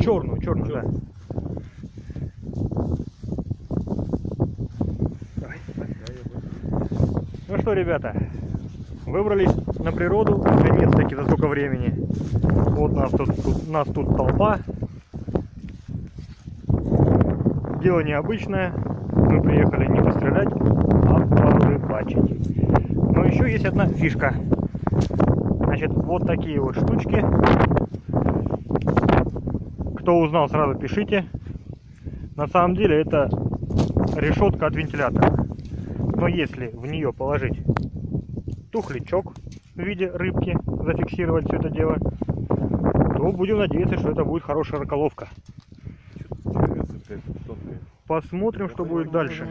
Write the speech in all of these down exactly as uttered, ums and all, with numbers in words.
черную, черную, да. Ну что, ребята, выбрались на природу, наконец-таки, за сколько времени. Вот нас тут, тут, нас тут толпа. Дело необычное. Мы приехали не пострелять, а порыбачить. Но еще есть одна фишка. Значит, вот такие вот штучки. Кто узнал, сразу пишите. На самом деле это решетка от вентилятора. Но если в нее положить тухлячок в виде рыбки, зафиксировать все это дело, то будем надеяться, что это будет хорошая раколовка. Посмотрим, что будет дальше.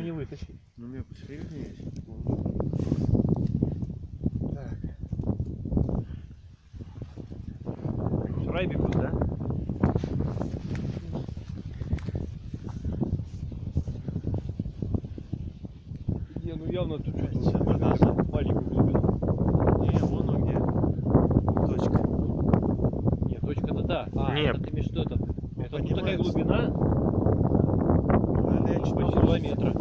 Шрайбикус, да? Не, ну явно тут что-то маленькую глубину. Не, вон он где. Точка. Нет, точка-то да. А, Нет. это ты что-то. Это тут такая поднимается. глубина. Почти два метра.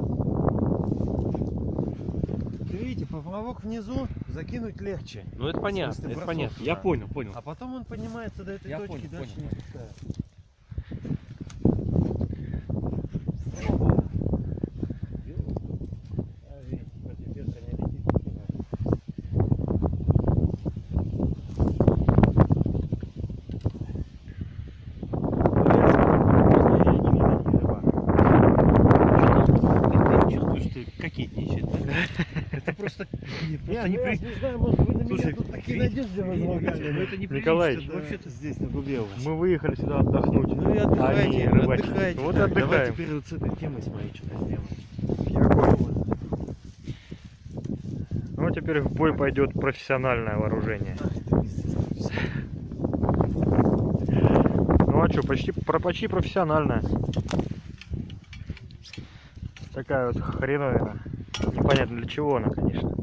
Видите, поплавок внизу закинуть легче. Ну это понятно, смысле, это бросок понятно. туда. Я понял, понял. А потом он поднимается до этой Я точки, понял, дальше понял. не пускает. Кокетничает, да? Это просто, просто не при... не знаю, может вы на Слушай, меня тут такие видите, надежды видите, возлагали. но это не Николаич, прилично, да. Вообще-то здесь на губе у вас. Мы выехали сюда отдохнуть. Ну и а не отдыхайте, рыбачить. отдыхайте. Вот Так, отдыхаем. давай теперь вот с этой темой своей что-то сделаем. Я понял. Ну теперь в бой пойдет профессиональное вооружение. Ну а что, почти, про- почти профессиональная. Такая вот хреновина. Непонятно для чего она, конечно.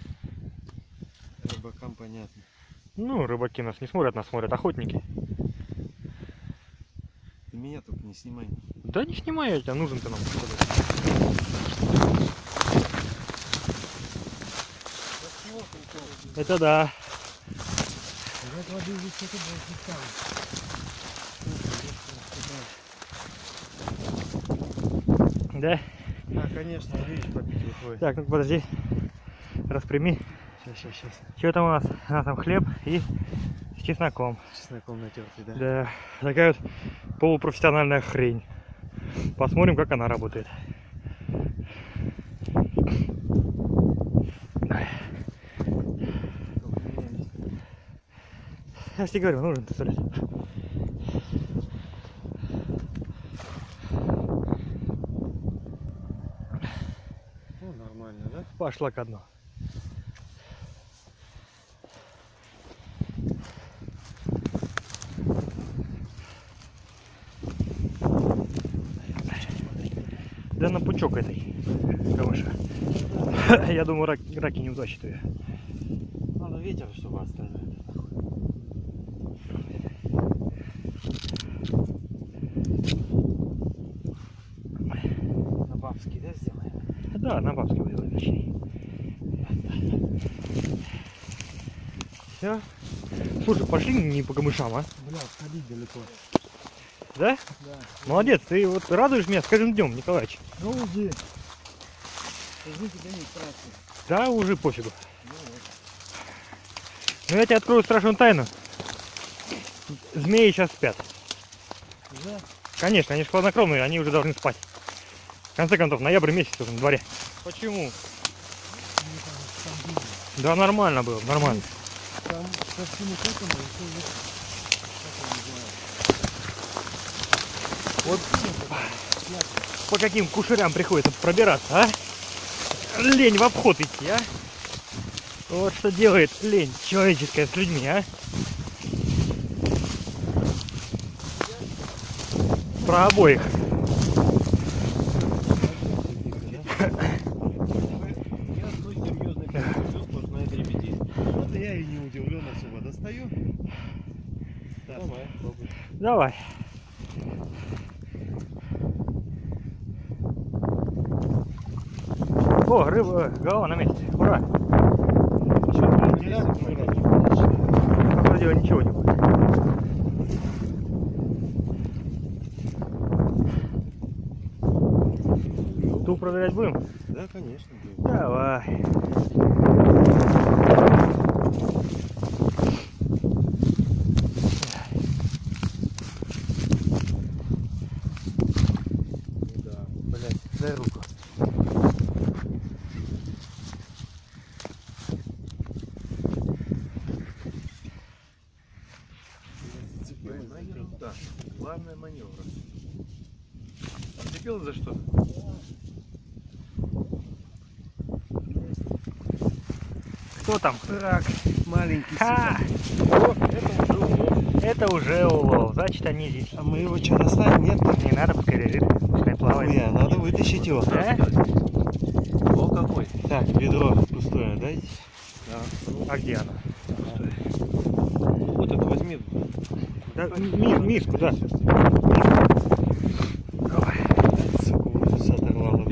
Рыбакам понятно. Ну, рыбаки нас не смотрят, нас смотрят охотники. Ты меня только не снимай. Да не снимай, я тебя, нужен ты нам. Что-то. Это да. Да? А, конечно, видишь, попить выходит. Так, ну подожди. Распрями. Сейчас, сейчас, сейчас. Что там у нас? У нас там хлеб и с чесноком. Чесноком натертый, да? Да. Такая вот полупрофессиональная хрень. Посмотрим, как она работает. Я же тебе говорю, нужен пистолет. Ну, нормально, да? Пошла ко дну. Да на пучок этой камыша. Я думаю, рак, раки не утащит ее. Надо ветер, чтобы оставить. На бабский, да, сделаем? Да, на бабский выделай точнее. Все. Слушай, пошли не по камышам, а? Бля, сходить далеко. Да? Да. Молодец, ты вот радуешь меня с каждым днем, Николаич. Ну уйди. Скажи, тебя не страшно. Да, уже пофигу. Но я тебе открою страшную тайну. Змеи сейчас спят. Да? Конечно, они же хладнокровные, они уже должны спать. В конце концов, ноябрь месяц уже на дворе. Почему? Да нормально было, нормально. Там со всеми коками еще есть. Вот по каким кушерям приходится пробираться, а? Лень в обход идти, а? Вот что делает лень человеческая с людьми, а? Про обоих. Я одной серьезной переключу, сплошная дребедень. Вот я и не удивлен особо. Достаю. Давай, пробуй. Давай. О, рыба, голова на месте. Ура! Вроде ничего не будет. Ту проверять будем? Да, конечно. Давай. Да. Блять, дай руку. Да. Главное маневр. Зацепил за что? Кто там? Так, маленький. Ха! О, это уже улов. Это уже улов, значит они здесь. А мы его что, достанем? Нет? Не надо, пускай лежит, пускай плавает. Хуя, надо вытащить его. Да? О, какой. Так, ведро пустое, дайте. Да. А где она? Вот это возьми. Да, ми- миску, да. Ой. Сука, ужас оторвало.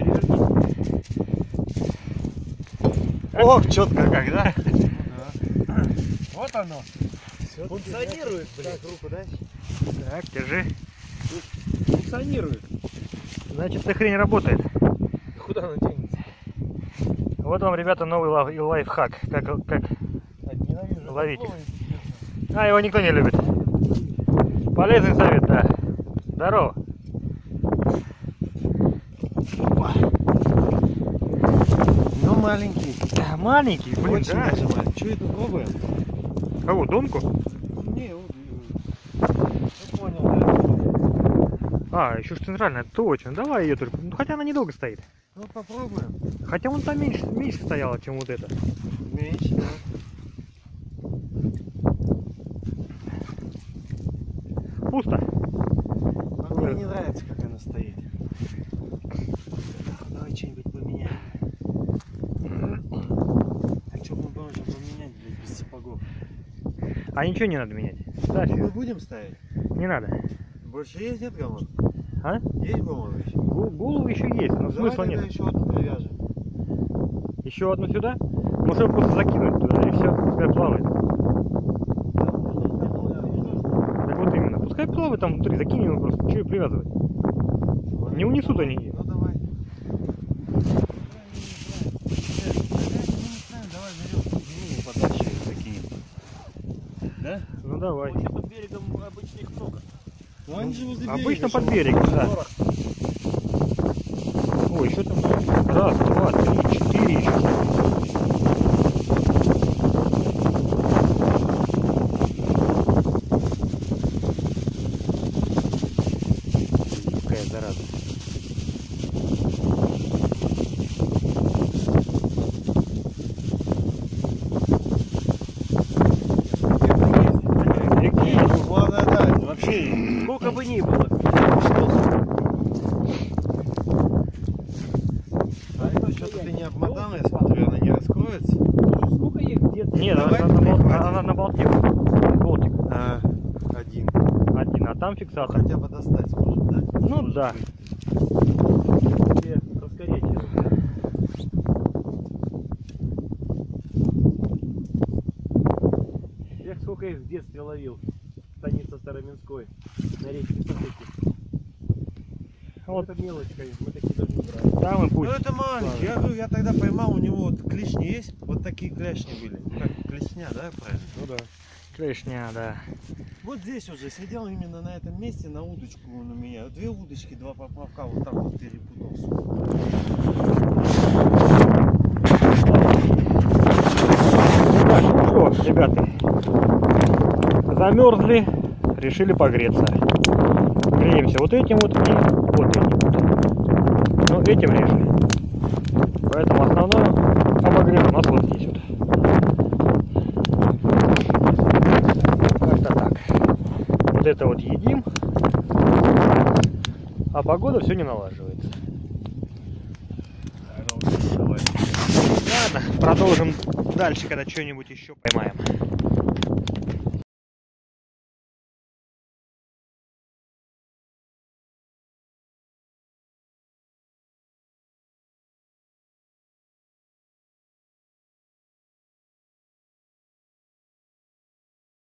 Ох, четко как, да? Вот оно. Функционирует, Так, руку дай. Так, держи. Функционирует. Значит, эта хрень работает. Куда она тянется? Вот вам, ребята, новый лайф- лайфхак. Как, как Ненавижу. ловить это их. слово, если честно. А, его никто не любит. Полезный совет, да. Здорово. Ну, маленький. Маленький, блин, Очень да. даже маленький. Что это пробуем? Кого, донку? Не, вот, я понял, да. А, еще ж центральная, точно. Давай ее только. Ну, хотя она недолго стоит. Ну, попробуем. Хотя вон там меньше, меньше стояла, чем вот эта. Меньше, да. Пусто. А мне не нравится, как она стоит. Давай что-нибудь поменяем. А что мы можем поменять, блядь, без сапогов? А ничего не надо менять. Ставь Мы её. будем ставить? Не надо. Больше есть, нет гамон? А? Есть гамон еще? Гу- Голову еще есть, но Давай смысла тогда нет. еще одну привяжем. Еще одну сюда? Ну, чтобы просто закинуть туда, и все, пускай плавает. Так вот именно. Пускай плавает там внутри, закинь его просто. Че ее привязывать? Не унесут они ее. Ну давай. Давай берем подальше закинем. Да? Ну давай. Под берегом обычно их много. Ну они же возле берега. Обычно под живут. берегом, да. Ой, еще там раз, два, три, четыре еще. Какая зараза. Ну, главное, да, вообще. Сколько бы ни было. А это что-то ты не обмотал, я смотрю, она не раскроется. Сколько их где-то? Нет, она, Давай она, на бол- прихватим. она на болте. Болтик А, один. один, а там фиксатор. Хотя бы достать сможет, да? Ну Может да. быть. Раскорячили. Эх, сколько их в детстве ловил. Станица Староминской. На речке Сутыки. Вот Это мелочь, конечно, мы такие даже не брали. там и Ну пусть. это маленький. Я говорю, я тогда поймал, у него вот клешни есть. Вот такие клешни были. Ну как, клешня, да, правильно? Ну да. Клешня, да. Вот здесь уже сидел именно на этом месте, на удочку он у меня. Две удочки, два поплавка, вот так вот перепутал. Так, ну что, ребята, замерзли, решили погреться. Греемся вот этим вот и вот этим вот. Ну, этим реже. Поэтому основной обогрев у нас вот здесь вот. Как-то так. Вот это вот едим, а погода все не налаживается. Ладно, продолжим дальше, когда что-нибудь еще поймаем.